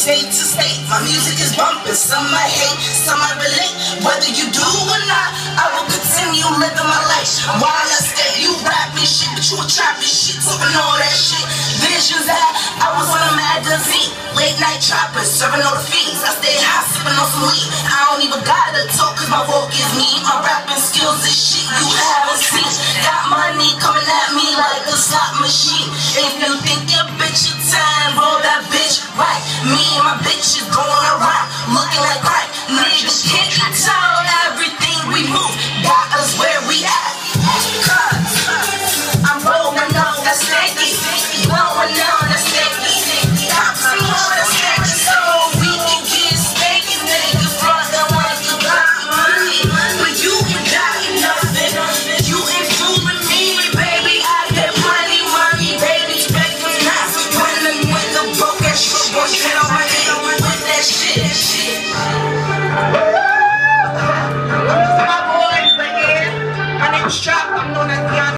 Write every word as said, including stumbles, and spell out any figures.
state to state. My music is bumping, some I hate, some I relate. Whether you do or not, I will continue living my life. While I stay, you rapping shit, but you a trapping shit, talking all that shit. Visions that I was on a magazine, late night trapping, serving all the fiends. I stay high, sipping on some weed. I don't even gotta talk, cause my walk is mean. My rapping skills is shit you have.